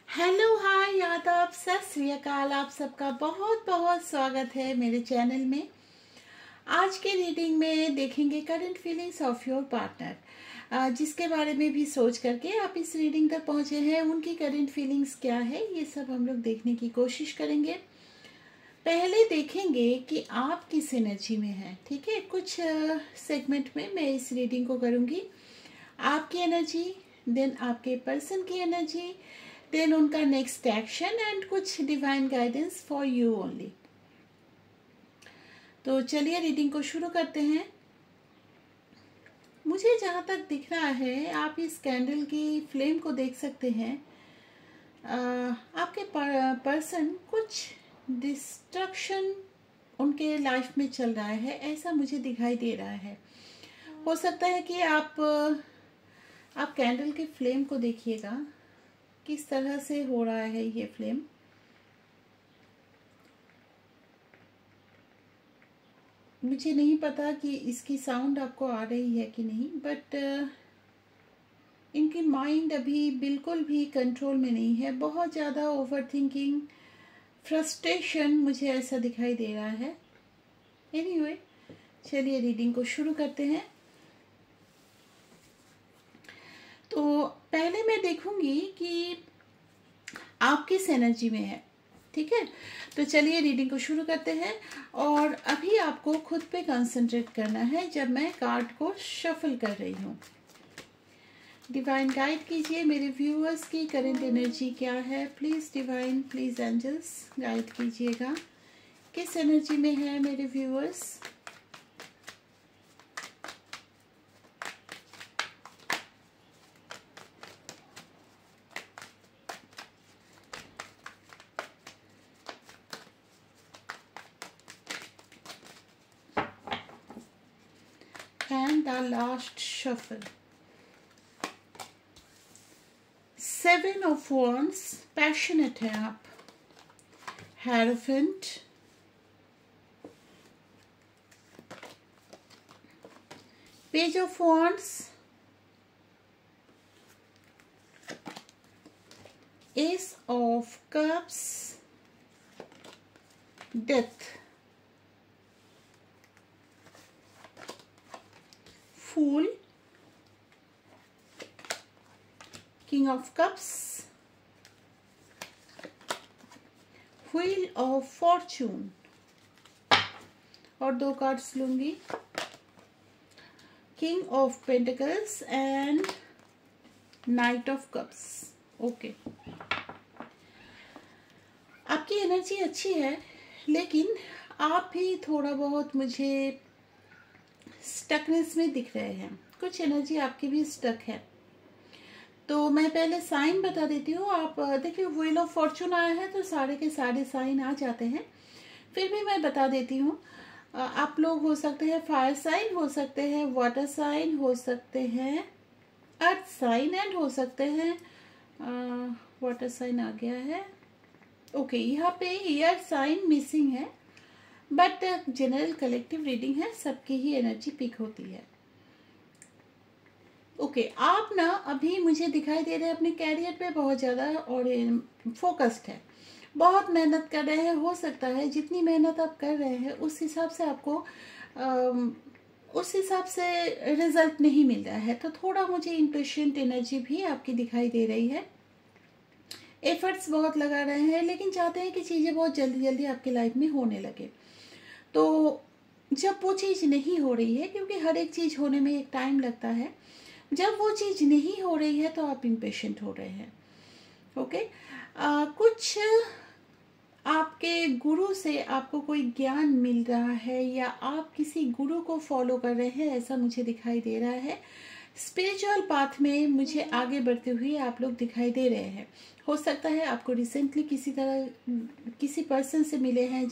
Hello, हाय, आदाब, सत श्री अकाल। आप सबका बहुत बहुत स्वागत है मेरे चैनल में। आज के रीडिंग में देखेंगे current feelings of your partner, जिसके बारे में भी सोच करके आप इस रीडिंग तक पहुंचे हैं। उनकी करंट फीलिंग्स क्या है, ये सब हम लोग देखने की कोशिश करेंगे। पहले देखेंगे कि आप किस एनर्जी में हैं। ठीक है, कुछ सेगमेंट में मैं इस रीडिंग को करूँगी। आपकी एनर्जी, देन आपके पर्सन की एनर्जी, देन उनका नेक्स्ट एक्शन एंड कुछ divine guidance for you only. तो चलिए रीडिंग को शुरू करते हैं। मुझे जहाँ तक दिख रहा है, आप इस कैंडल की फ्लेम को देख सकते हैं। आपके पर्सन कुछ डिस्ट्रक्शन उनके लाइफ में चल रहा है, ऐसा मुझे दिखाई दे रहा है। हो सकता है कि आप कैंडल के फ्लेम को देखिएगा, किस तरह से हो रहा है ये फ्लेम। मुझे नहीं पता कि इसकी साउंड आपको आ रही है कि नहीं, बट इनकी माइंड अभी बिल्कुल भी कंट्रोल में नहीं है। बहुत ज़्यादा ओवर थिंकिंग, फ्रस्ट्रेशन, मुझे ऐसा दिखाई दे रहा है। एनीवे, चलिए रीडिंग को शुरू करते हैं। तो पहले मैं देखूंगी कि आप किस एनर्जी में है। ठीक है, तो चलिए रीडिंग को शुरू करते हैं। और अभी आपको खुद पे कंसंट्रेट करना है जब मैं कार्ड को शफल कर रही हूँ। डिवाइन गाइड कीजिए मेरे व्यूअर्स की करंट एनर्जी क्या है। Please divine, please angels guide कीजिएगा, किस एनर्जी में है मेरे viewers. And the last shuffle. Seven of Wands, passionate है आप। Hierophant, Page of Wands, Ace of Cups, Death, Fool, King of Cups, Wheel of Fortune, और दो कार्ड्स लूंगी, King of Pentacles and Knight of Cups। Okay, आपकी energy अच्छी है, लेकिन आप भी थोड़ा बहुत मुझे स्टकनेस में दिख रहे हैं। कुछ एनर्जी आपकी भी स्टक है। तो मैं पहले साइन बता देती हूँ। आप देखिए, व्हील ऑफ फॉर्चून आया है तो सारे के सारे साइन आ जाते हैं। फिर भी मैं बता देती हूँ। आप लोग हो सकते हैं फायर साइन, हो सकते हैं वाटर साइन, हो सकते हैं अर्थ साइन, एंड हो सकते हैं वाटर साइन आ गया है। ओके, यहाँ पे एयर साइन मिसिंग है, बट जनरल कलेक्टिव रीडिंग है, सबकी ही एनर्जी पिक होती है। ओके, आप ना अभी मुझे दिखाई दे रहे हैं अपने कैरियर पे बहुत ज़्यादा और फोकस्ड है, बहुत मेहनत कर रहे हैं। हो सकता है जितनी मेहनत आप कर रहे हैं उस हिसाब से आपको उस हिसाब से रिजल्ट नहीं मिल रहा है। तो थोड़ा मुझे इम्पेशेंट एनर्जी भी आपकी दिखाई दे रही है। एफर्ट्स बहुत लगा रहे हैं, लेकिन चाहते हैं कि चीज़ें बहुत जल्दी जल्दी आपकी लाइफ में होने लगे। तो जब वो चीज़ नहीं हो रही है, क्योंकि हर एक चीज़ होने में एक टाइम लगता है, जब वो चीज़ नहीं हो रही है तो आप इम्पेशेंट हो रहे हैं। ओके, कुछ आपके गुरु से आपको कोई ज्ञान मिल रहा है या आप किसी गुरु को फॉलो कर रहे हैं, ऐसा मुझे दिखाई दे रहा है। स्पिरिचुअल पाथ में मुझे आगे बढ़ते हुए आप लोग दिखाई दे रहे हैं। हो सकता है आपको रिसेंटली किसी पर्सन से मिले हैं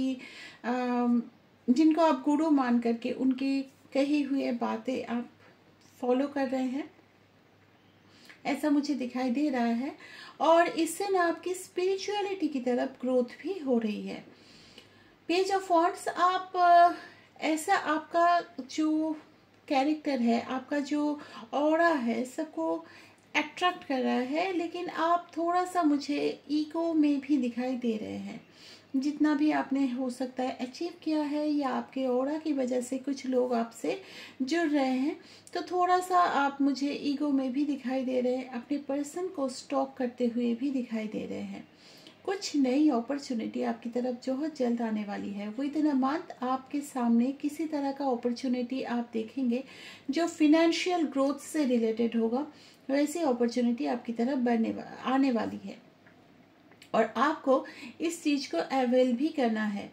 जिनको आप गुरु मान करके उनकी कही हुई बातें आप फॉलो कर रहे हैं, ऐसा मुझे दिखाई दे रहा है। और इससे ना आपकी स्पिरिचुअलिटी की तरफ ग्रोथ भी हो रही है। पेज ऑफ वॉन्ड्स, आप ऐसा आपका जो कैरेक्टर है, आपका जो ऑरा है, सबको अट्रैक्ट कर रहा है, लेकिन आप थोड़ा सा मुझे ईगो में भी दिखाई दे रहे हैं। जितना भी आपने हो सकता है अचीव किया है, या आपके ऑरा की वजह से कुछ लोग आपसे जुड़ रहे हैं, तो थोड़ा सा आप मुझे ईगो में भी दिखाई दे रहे हैं। अपने पर्सन को स्टॉक करते हुए भी दिखाई दे रहे हैं। कुछ नई अपॉर्चुनिटी आपकी तरफ बहुत जल्द आने वाली है। विद इन अ मंथ आपके सामने किसी तरह का अपॉर्चुनिटी आप देखेंगे जो फिनेंशियल ग्रोथ से रिलेटेड होगा। वैसी अपॉर्चुनिटी आपकी तरफ आने वाली है, और आपको इस चीज़ को अवेल भी करना है।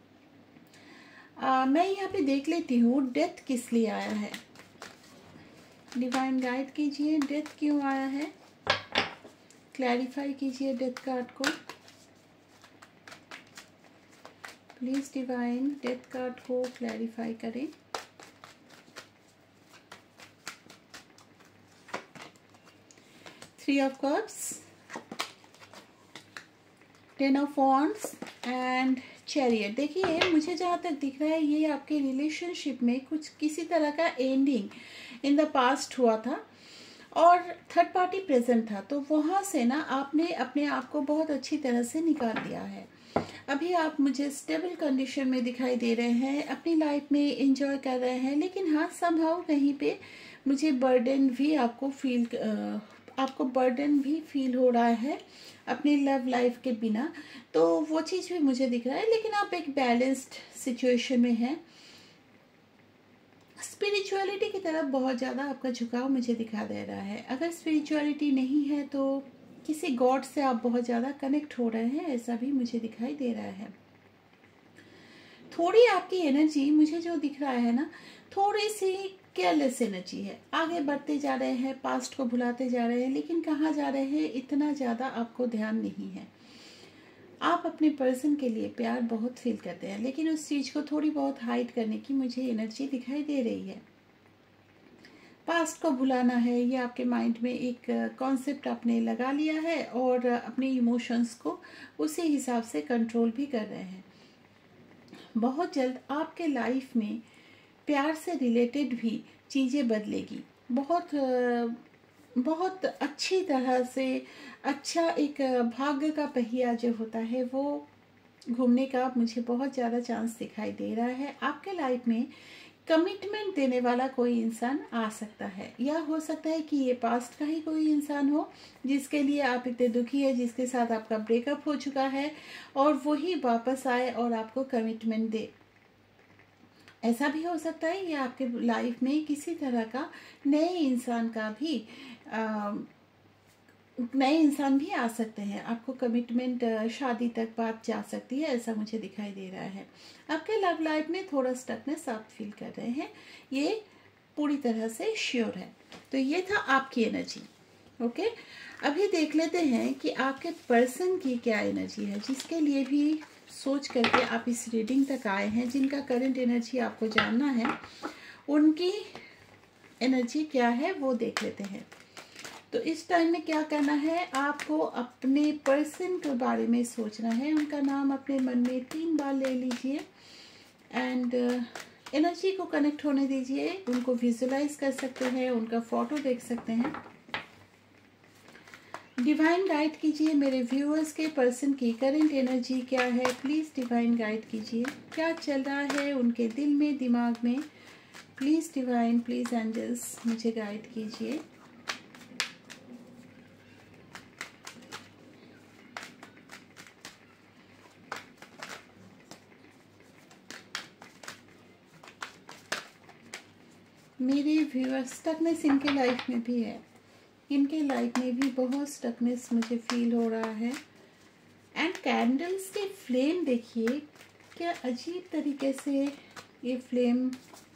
मैं यहाँ पे देख लेती हूँ डेथ किस लिए आया है। डिवाइन गाइड कीजिए, डेथ क्यों आया है। क्लैरिफाई कीजिए डेथ कार्ड को प्लीज। डिवाइन डेथ कार्ड को क्लैरिफाई करें। Three of cups, ten of wands and chariot. देखिए मुझे जहाँ तक दिख रहा है ये आपके रिलेशनशिप में कुछ किसी तरह का एंडिंग इन द पास्ट हुआ था, और थर्ड पार्टी प्रेजेंट था, तो वहाँ से ना आपने अपने आप को बहुत अच्छी तरह से निकाल दिया है। अभी आप मुझे स्टेबल कंडीशन में दिखाई दे रहे हैं, अपनी लाइफ में एंजॉय कर रहे हैं, लेकिन हाँ समहाउ कहीं पे मुझे बर्डन भी आपको बर्डन भी फील हो रहा है अपनी लव लाइफ के बिना, तो वो चीज़ भी मुझे दिख रहा है। लेकिन आप एक बैलेंस्ड सिचुएशन में हैं। स्पिरिचुअलिटी की तरफ बहुत ज़्यादा आपका झुकाव मुझे दिखा दे रहा है। अगर स्पिरिचुअलिटी नहीं है तो किसी गॉड से आप बहुत ज़्यादा कनेक्ट हो रहे हैं, ऐसा भी मुझे दिखाई दे रहा है। थोड़ी आपकी एनर्जी मुझे जो दिख रहा है ना, थोड़ी सी केयरलेस एनर्जी है। आगे बढ़ते जा रहे हैं, पास्ट को भुलाते जा रहे हैं, लेकिन कहाँ जा रहे हैं इतना ज़्यादा आपको ध्यान नहीं है। आप अपने पर्सन के लिए प्यार बहुत फील करते हैं, लेकिन उस चीज़ को थोड़ी बहुत हाइड करने की मुझे एनर्जी दिखाई दे रही है। पास्ट को भुलाना है, ये आपके माइंड में एक कॉन्सेप्ट आपने लगा लिया है, और अपने इमोशंस को उसी हिसाब से कंट्रोल भी कर रहे हैं। बहुत जल्द आपके लाइफ में प्यार से रिलेटेड भी चीज़ें बदलेगी। बहुत अच्छी तरह से अच्छा एक भाग्य का पहिया जो होता है वो घूमने का मुझे बहुत ज़्यादा चांस दिखाई दे रहा है। आपके लाइफ में कमिटमेंट देने वाला कोई इंसान आ सकता है, या हो सकता है कि ये पास्ट का ही कोई इंसान हो जिसके लिए आप इतने दुखी है, जिसके साथ आपका ब्रेकअप हो चुका है, और वही वापस आए और आपको कमिटमेंट दे। ऐसा भी हो सकता है या आपके लाइफ में किसी तरह का नए इंसान भी आ सकते हैं। आपको कमिटमेंट शादी तक बात जा सकती है, ऐसा मुझे दिखाई दे रहा है। आपके लव लाइफ में थोड़ा स्टकनेस आप फील कर रहे हैं, ये पूरी तरह से श्योर है। तो ये था आपकी एनर्जी। ओके, अभी देख लेते हैं कि आपके पर्सन की क्या एनर्जी है, जिसके लिए भी सोच करके आप इस रीडिंग तक आए हैं, जिनका करंट एनर्जी आपको जानना है, उनकी एनर्जी क्या है वो देख लेते हैं। तो इस टाइम में क्या करना है, आपको अपने पर्सन के बारे में सोचना है। उनका नाम अपने मन में 3 बार ले लीजिए एंड एनर्जी को कनेक्ट होने दीजिए। उनको विजुलाइज कर सकते हैं, उनका फोटो देख सकते हैं। डिवाइन गाइड कीजिए मेरे व्यूअर्स के पर्सन की करंट एनर्जी क्या है, प्लीज़ डिवाइन गाइड कीजिए। क्या चल रहा है उनके दिल में, दिमाग में, प्लीज़ डिवाइन, प्लीज़ एंजल्स मुझे गाइड कीजिए। मेरे व्यूअर्स, स्टकनेस इनके लाइफ में भी है, इनके लाइफ में भी बहुत स्टकनेस मुझे फील हो रहा है। एंड कैंडल्स के फ्लेम देखिए, क्या अजीब तरीके से ये फ्लेम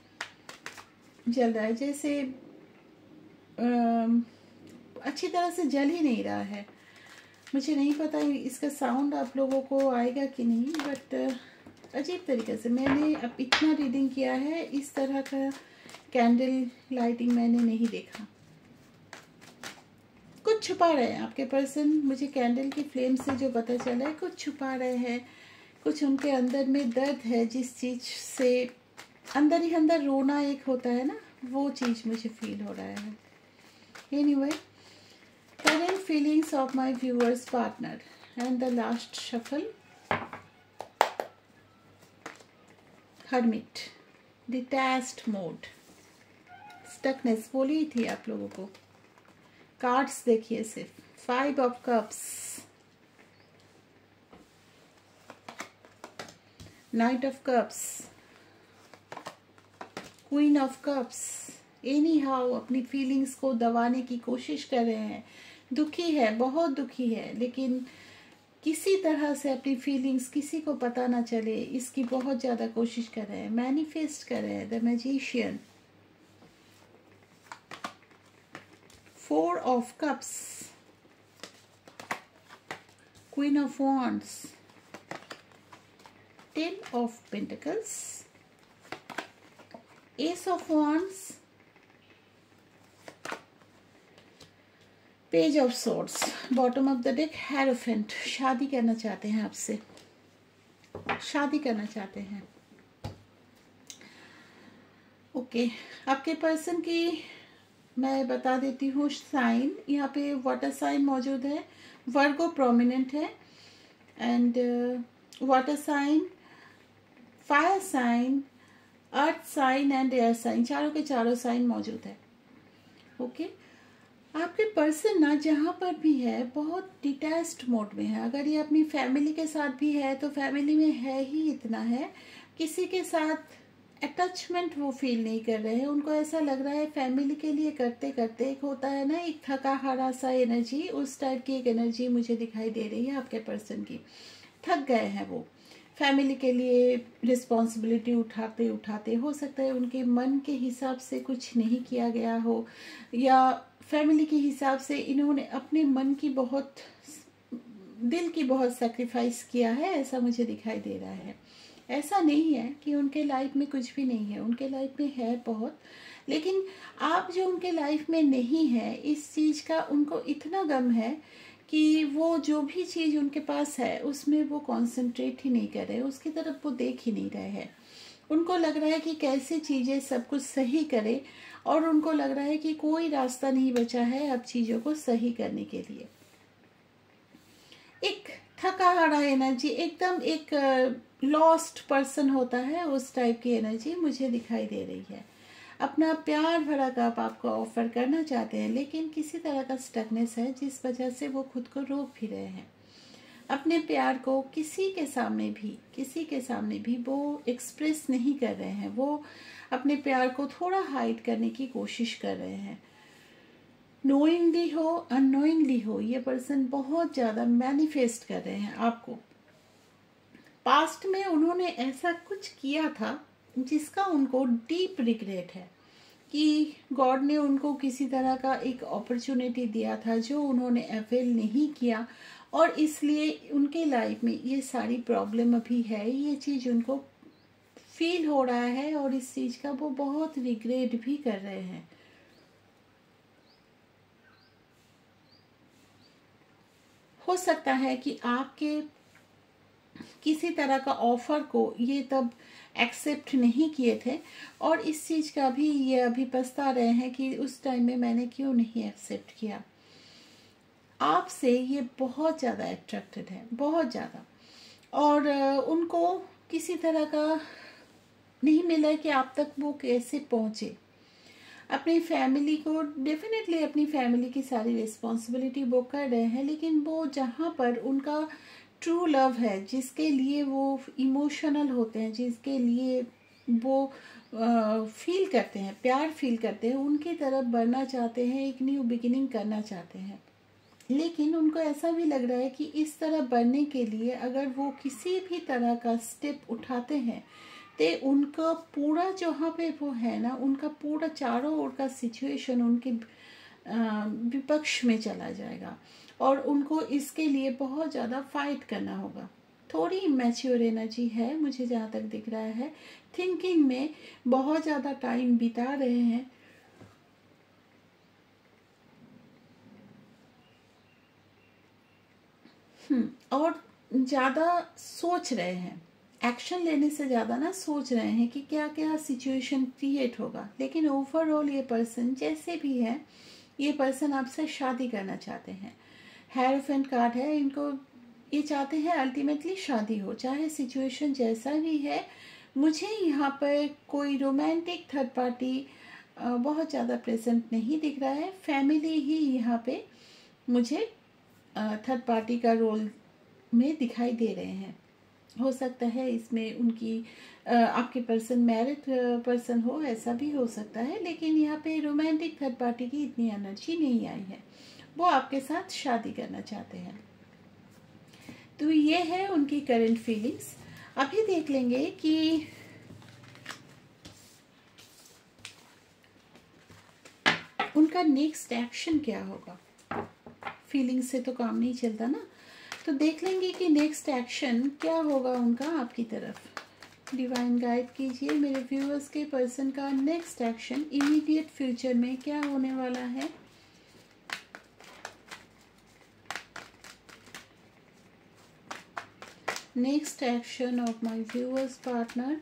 जल रहा है, जैसे अच्छी तरह से जल ही नहीं रहा है। मुझे नहीं पता इसका साउंड आप लोगों को आएगा कि नहीं, बट अजीब तरीके से मैंने अब इतना रीडिंग किया है, इस तरह का कैंडल लाइटिंग मैंने नहीं देखा। कुछ छुपा रहे हैं आपके पर्सन, मुझे कैंडल की फ्लेम से जो पता चला है, कुछ छुपा रहे हैं, कुछ उनके अंदर में दर्द है, जिस चीज़ से अंदर ही अंदर रोना एक होता है ना, वो चीज़ मुझे फील हो रहा है। Anyway, Current feelings of my viewer's partner. And the last shuffle. Hermit. Detached mode. Stuckness बोली थी आप लोगों को. कार्ड्स देखिए सिर्फ. 5 of cups. Knight of cups. Queen of cups. Anyhow अपनी फीलिंग्स को दबाने की कोशिश कर रहे हैं. दुखी है, बहुत दुखी है, लेकिन किसी तरह से अपनी फीलिंग्स किसी को पता ना चले इसकी बहुत ज़्यादा कोशिश कर रहे हैं. मैनिफेस्ट कर रहे हैं. The magician. 4 of cups. Queen of wands. 10 of pentacles. Ace of wands. Page of swords. Bottom of the deck. Hierophant. शादी करना चाहते हैं आपसे. शादी करना चाहते हैं. ओके. आपके पर्सन की मैं बता देती हूँ साइन. यहाँ पे वाटर साइन मौजूद है. वर्गो प्रोमिनेंट है. And water sign, fire sign, earth sign and air sign, चारों के चारों साइन मौजूद है. ओके. आपके पर्सन ना जहाँ पर भी है बहुत डिटैच्ड मोड में है. अगर ये अपनी फैमिली के साथ भी है तो फैमिली में है ही इतना है. किसी के साथ अटैचमेंट वो फील नहीं कर रहे हैं. उनको ऐसा लग रहा है फैमिली के लिए करते करते एक होता है ना एक थका हारा सा एनर्जी, उस टाइप की एक एनर्जी मुझे दिखाई दे रही है आपके पर्सन की. थक गए हैं वो फैमिली के लिए रिस्पॉन्सिबिलिटी उठाते उठाते. हो सकता है उनके मन के हिसाब से कुछ नहीं किया गया हो, या फैमिली के हिसाब से इन्होंने अपने मन की बहुत, दिल की बहुत सेक्रीफाइस किया है, ऐसा मुझे दिखाई दे रहा है. ऐसा नहीं है कि उनके लाइफ में कुछ भी नहीं है. उनके लाइफ में है बहुत, लेकिन आप जो उनके लाइफ में नहीं है इस चीज़ का उनको इतना गम है कि वो जो भी चीज़ उनके पास है उसमें वो कंसंट्रेट ही नहीं कर रहे, उसकी तरफ वो देख ही नहीं रहे हैं. उनको लग रहा है कि कैसे चीज़ें सब कुछ सही करे, और उनको लग रहा है कि कोई रास्ता नहीं बचा है अब चीज़ों को सही करने के लिए. एक थका हारा एनर्जी, एकदम एक लॉस्ट पर्सन होता है उस टाइप की एनर्जी मुझे दिखाई दे रही है. अपना प्यार भरा कप आपको ऑफर करना चाहते हैं, लेकिन किसी तरह का स्टकनेस है जिस वजह से वो खुद को रोक भी रहे हैं. अपने प्यार को किसी के सामने भी वो एक्सप्रेस नहीं कर रहे हैं. वो अपने प्यार को थोड़ा हाइड करने की कोशिश कर रहे हैं. नोइंगली हो अननोइंगली हो ये पर्सन बहुत ज़्यादा मैनिफेस्ट कर रहे हैं आपको. पास्ट में उन्होंने ऐसा कुछ किया था जिसका उनको डीप रिग्रेट है कि गॉड ने उनको किसी तरह का एक अपॉर्चुनिटी दिया था जो उन्होंने अवेल नहीं किया, और इसलिए उनके लाइफ में ये सारी प्रॉब्लम अभी है. ये चीज़ उनको फील हो रहा है और इस चीज़ का वो बहुत रिग्रेट भी कर रहे हैं. हो सकता है कि आपके किसी तरह का ऑफर को ये तब एक्सेप्ट नहीं किए थे, और इस चीज़ का भी ये अभी पछता रहे हैं कि उस टाइम में मैंने क्यों नहीं एक्सेप्ट किया. आपसे ये बहुत ज़्यादा अट्रैक्टेड है, बहुत ज़्यादा, और उनको किसी तरह का नहीं मिला कि आप तक वो कैसे पहुँचे. अपनी फैमिली को डेफिनेटली अपनी फैमिली की सारी रिस्पॉन्सिबिलिटी वो कर रहे हैं, लेकिन वो जहाँ पर उनका ट्रू लव है, जिसके लिए वो इमोशनल होते हैं, जिसके लिए वो फील करते हैं, प्यार फील करते हैं, उनकी तरफ बढ़ना चाहते हैं, एक न्यू बिगिनिंग करना चाहते हैं. लेकिन उनको ऐसा भी लग रहा है कि इस तरह बढ़ने के लिए अगर वो किसी भी तरह का स्टेप उठाते हैं तो उनका पूरा जहाँ पे वो है ना, उनका पूरा चारों ओर का सिचुएशन उनके विपक्ष में चला जाएगा, और उनको इसके लिए बहुत ज़्यादा फाइट करना होगा. थोड़ी मैच्योर एनर्जी है मुझे जहाँ तक दिख रहा है. थिंकिंग में बहुत ज़्यादा टाइम बिता रहे हैं. और ज़्यादा सोच रहे हैं. एक्शन लेने से ज़्यादा ना सोच रहे हैं कि क्या क्या सिचुएशन क्रिएट होगा. लेकिन ओवरऑल ये पर्सन जैसे भी है ये पर्सन आपसे शादी करना चाहते हैं। हेरोफेंट कार्ड है, इनको ये चाहते हैं अल्टीमेटली शादी हो, चाहे सिचुएशन जैसा भी है। मुझे यहाँ पर कोई रोमांटिक थर्ड पार्टी बहुत ज़्यादा प्रेजेंट नहीं दिख रहा है। फैमिली ही यहाँ पे मुझे थर्ड पार्टी का रोल में दिखाई दे रहे हैं। हो सकता है इसमें उनकी आपके पर्सन मैरिड पर्सन हो, ऐसा भी हो सकता है, लेकिन यहाँ पे रोमांटिक थर्ड पार्टी की इतनी एनर्जी नहीं आई है। वो आपके साथ शादी करना चाहते हैं। तो ये है उनकी करंट फीलिंग्स। अभी देख लेंगे कि उनका नेक्स्ट एक्शन क्या होगा। फीलिंग्स से तो काम नहीं चलता ना, तो देख लेंगे कि नेक्स्ट एक्शन क्या होगा उनका आपकी तरफ। डिवाइन गाइड कीजिए मेरे व्यूअर्स के पर्सन का नेक्स्ट एक्शन इमीडिएट फ्यूचर में क्या होने वाला है। Next action of my viewers partner.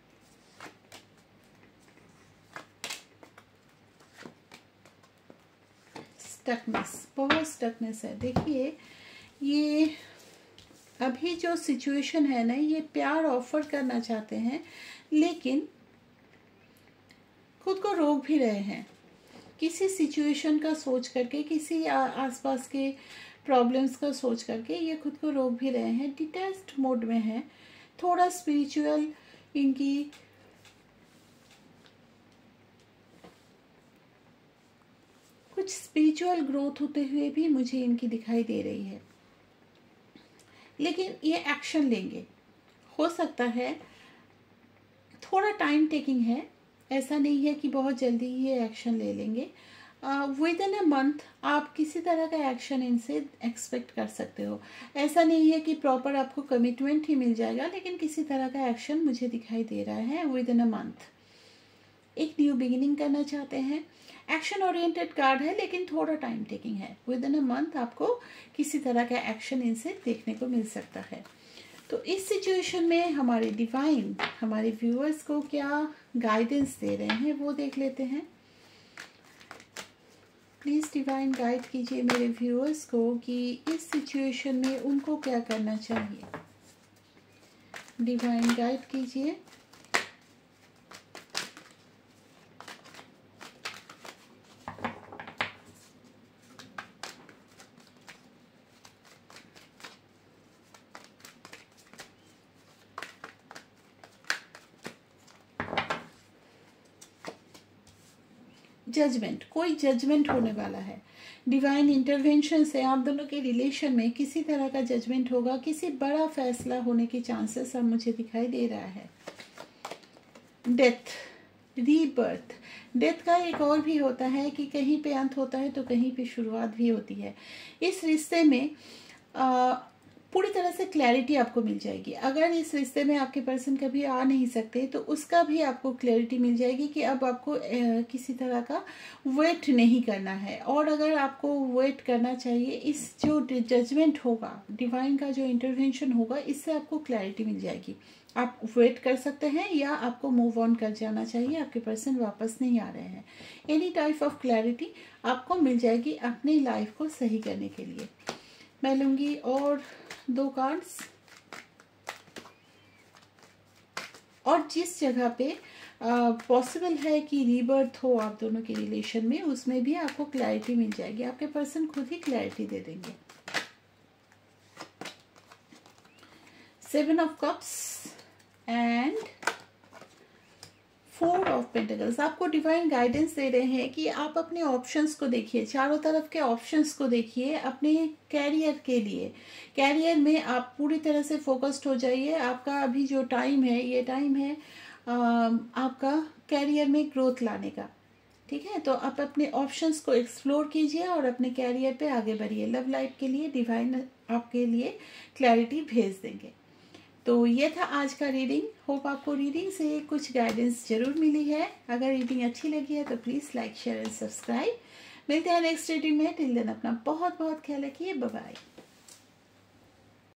Stuckness, बहुत स्टकनेस है। देखिए ये अभी जो सिचुएशन है ना, ये प्यार ऑफर करना चाहते हैं लेकिन खुद को रोक भी रहे हैं। किसी सिचुएशन का सोच करके, किसी आसपास के प्रॉब्लम्स का सोच करके ये खुद को रोक भी रहे हैं। डिटैच्ड मोड में है, थोड़ा स्पिरिचुअल इनकी कुछ स्पिरिचुअल ग्रोथ होते हुए भी मुझे इनकी दिखाई दे रही है, लेकिन ये एक्शन लेंगे। हो सकता है थोड़ा टाइम टेकिंग है, ऐसा नहीं है कि बहुत जल्दी ही ये एक्शन ले लेंगे। विद इन अ मंथ आप किसी तरह का एक्शन इनसे एक्सपेक्ट कर सकते हो। ऐसा नहीं है कि प्रॉपर आपको कमिटमेंट ही मिल जाएगा, लेकिन किसी तरह का एक्शन मुझे दिखाई दे रहा है विद इन अ मंथ। एक न्यू बिगिनिंग करना चाहते हैं। एक्शन ओरिएंटेड कार्ड है लेकिन थोड़ा टाइम टेकिंग है। विद इन अ मंथ आपको किसी तरह का एक्शन इनसे देखने को मिल सकता है। तो इस सिचुएशन में हमारे डिवाइन हमारे व्यूअर्स को क्या गाइडेंस दे रहे हैं वो देख लेते हैं। प्लीज़ डिवाइन गाइड कीजिए मेरे व्यूअर्स को कि इस सिचुएशन में उनको क्या करना चाहिए। डिवाइन गाइड कीजिए। जजमेंट, कोई जजमेंट होने वाला है। डिवाइन इंटरवेंशन से आप दोनों के रिलेशन में किसी तरह का जजमेंट होगा, किसी बड़ा फैसला होने की चांसेस अब मुझे दिखाई दे रहा है। Death, rebirth. डेथ का एक और भी होता है कि कहीं पे अंत होता है तो कहीं पे शुरुआत भी होती है। इस रिश्ते में पूरी तरह से क्लैरिटी आपको मिल जाएगी। अगर इस रिश्ते में आपके पर्सन कभी आ नहीं सकते तो उसका भी आपको क्लैरिटी मिल जाएगी कि अब आपको किसी तरह का वेट नहीं करना है। और अगर आपको वेट करना चाहिए, इस जो जजमेंट होगा, डिवाइन का जो इंटरवेंशन होगा, इससे आपको क्लैरिटी मिल जाएगी। आप वेट कर सकते हैं या आपको मूव ऑन कर जाना चाहिए, आपके पर्सन वापस नहीं आ रहे हैं। एनी टाइप ऑफ क्लैरिटी आपको मिल जाएगी अपनी लाइफ को सही करने के लिए। मैं लूँगी और 2 कार्ड्स। और जिस जगह पे पॉसिबल है कि रीबर्थ हो आप दोनों के रिलेशन में, उसमें भी आपको क्लैरिटी मिल जाएगी। आपके पर्सन खुद ही क्लैरिटी दे देंगे। 7 of cups and 4 of pentacles. आपको डिवाइन गाइडेंस दे रहे हैं कि आप अपने ऑप्शंस को देखिए, चारों तरफ के ऑप्शंस को देखिए अपने कैरियर के लिए। कैरियर में आप पूरी तरह से फोकस्ड हो जाइए। आपका अभी जो टाइम है, ये टाइम है आपका कैरियर में ग्रोथ लाने का। ठीक है, तो आप अपने ऑप्शंस को एक्सप्लोर कीजिए और अपने कैरियर पे आगे बढ़िए। लव लाइफ के लिए डिवाइन आपके लिए क्लैरिटी भेज देंगे। तो ये था आज का रीडिंग। होप आपको रीडिंग से कुछ गाइडेंस जरूर मिली है। अगर रीडिंग अच्छी लगी है तो please like share and subscribe. मिलते हैं नेक्स्ट रीडिंग में। टिल देन अपना बहुत बहुत ख्याल रखिए। Bye bye.